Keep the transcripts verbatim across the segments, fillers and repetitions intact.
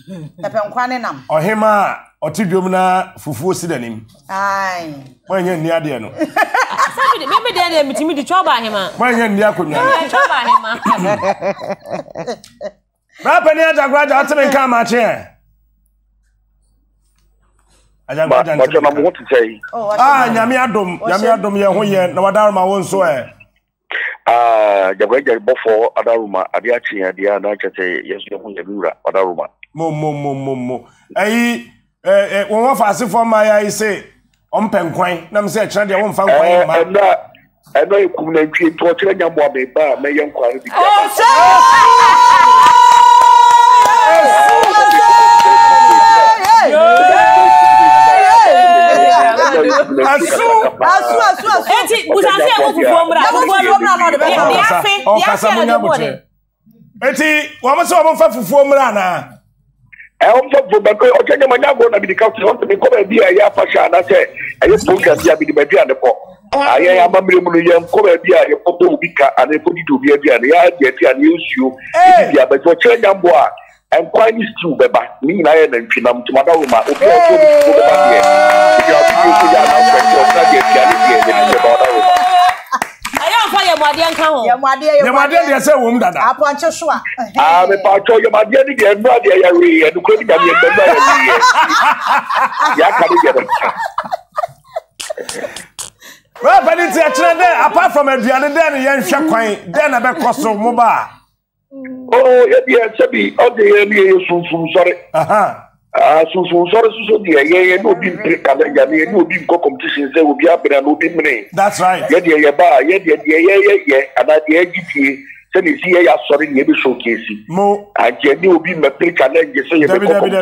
Epenkwa ne nam. Ohema otidwom na fufuo sidanim. Ai. Manye nni ade no. Sabi me me de na mitimi di choba ahema. Manye nni akonwa. Choba ahema. Ba pani Ajagurajah ateme nka ma che. Ajagurajah What am I want to say? Ah, nyame adom, nyame adom ye ho ye na wadaruma won so eh. Ah, Ajagurajah before adaruma ade achi ade na chete yesu ye ho ye biura adaruma. Mo mo mo mo mo. Ayi eh eh won wa fase for my ya say ompenkwan na me say kire de won fa nkwan ma. Eh na eh na ekum na ntwe to kire nyambo abe ba me ye nkwan bi. Asu asu asu asu. Enti busanse e wo fufuo mra. Fufuo mra no de be ya afi ya afi na bode. Enti wo mo se wo fa fufuo mra na. Eh o mo fo be ko o kenya manya go na bi di count on me ko be bi ya fasha na se aye program ya bi di be dia ne ko. Aye ya mamre mu no ye ko be bi ya ko do bi ka ane ko di do bi ya ya dia ti ane usuo. Bi ya be to kenya mbo a and quite still beba ni na ye na ntwinam tumada wo ma obi o to bi beba ye ya bi ko ya na ko ko na de ti ale ye ni beba wo ayo fa ye mwade nka ho ye mwade ye mwade de se wo mu dada aponche so a ah me pa cho ye mwade ni de no de ya wi ye ko ni ga ye beba ye ya ka de ye well but it's a trend apart from aduane den ye nhwe kwan den na be koso mo ba. Oh, yeah, yeah, Sabi, all the area soon, soon, sorry. Aha. Ah, soon, soon, sorry, so dear, yeah, no big calendar, no big competitions, there will be up and no big money. That's right. Yeah, yeah, yeah, yeah, yeah, yeah, yeah, yeah, and at the edge, send it here, sorry, maybe showcase. Mo, and Jenny will be my play challenge, so you have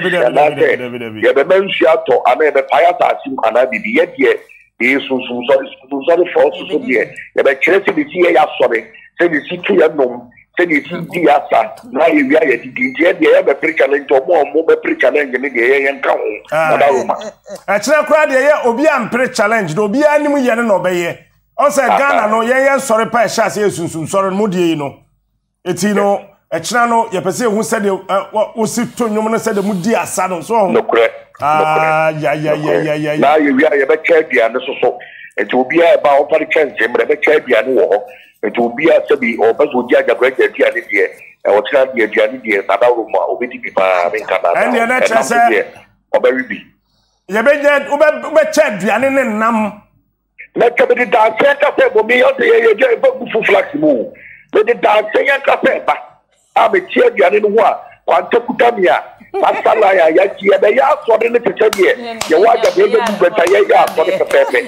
a man shato, and then the pirate, and I be yet, yeah, he is soon, soon, sorry, soon, sorry, for us, so dear. Yeah, but Chelsea, here, sorry, send it to your known. Say you see asa na you ya ye di je de ya be pre challenge o mo mo be pre challenge ni de ye nka ho na da roma a kire kra de ye obi am pre challenge do obi anim ye no be ye o say Ghana no ye ye sori pa sha se sunsun sori mo de yi no eti no e kire no ye pese hu se de o si to nwom no se de mu di asa no so ho no kre ah ya ya ya ya na you ya ye be che bia no so so eti obi a ba o pare chance me be che bia no wo it will be a sabi or but would judge a great idea or try the idea Nadaruma or Betty Pipa in Canada. And the next say, or very big. You better Ube Chad, and Nam. Let the dance for me on the flax move. Let the dance say a cafe. I'm a chair, Yanua, Quantacutamia. Masalaya yaki ya ya so de tete ye wa ga be be beta ye ya so de pepe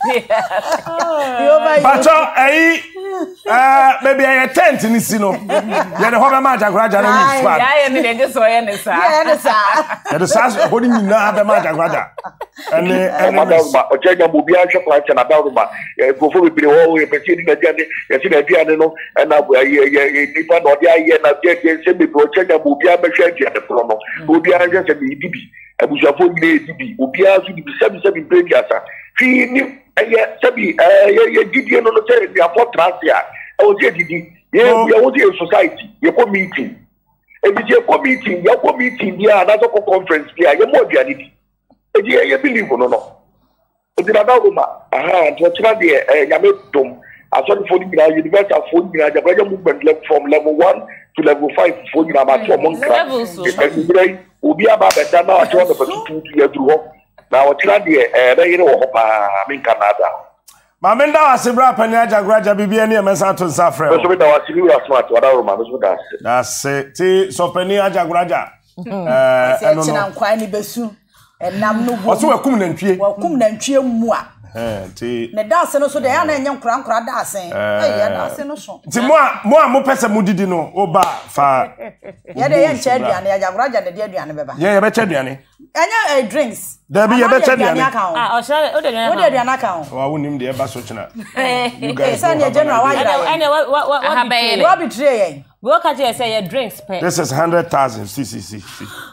Pacho eh eh maybe I tent ni si no ye de ho be ma Ajagurajah no squad ya ye me de so ye ne sa ye ne sa ye de sa ho ni na be ma Ajagurajah ene ene o jenya mo bia hwe kwa na Daruma e go fo be bi ho ye pesi ni dia ni ye si na dia ni no na ye ye ni pa no dia ye na dia dia se be o jenya mo bia be hwe dia de pro no obi a je se bi dibi abusuafo ni dibi obi a su dibi sabi sabi break asa fi ni eh sabi eh ye didi no no se dia for transia e o je didi ye ye o je society ye ko meeting e bi je ko meeting ye ko meeting dia na so conference dia ye mo dia ni e je ye believe no no e dira da Roma aha to tira de eh nyame dom aso for the university for the Ajagurajah movement from level one to level five for the amateur monkra e obi aba beta na ato no betutu ya duru ho na o tira de eh be yire wo pa min Canada ma men da wasebra pani Ajagurajah bibia ne emesa to safre so be da wasiri wa smart wa da Roma so da se da se ti so pani Ajagurajah eh eno no nkwan ni besu enam no bo o so wakum nantwie wakum nantwie mu a eh ti ne dance no so de ya na enye nkura nkura dance eh ya dance no so ti mo mo a mo pese mudidi no oba fa ya de ye nche aduane Ajagurajah de de aduane beba ye ye be che aduane enya drinks da bi ye be che aduane ah o sha o de aduane o de aduane kan wa wonim de e ba so chena you guys say ne general wa ira ene wa wa wa wa betray we ka je say ye drinks pe this is one hundred thousand c c c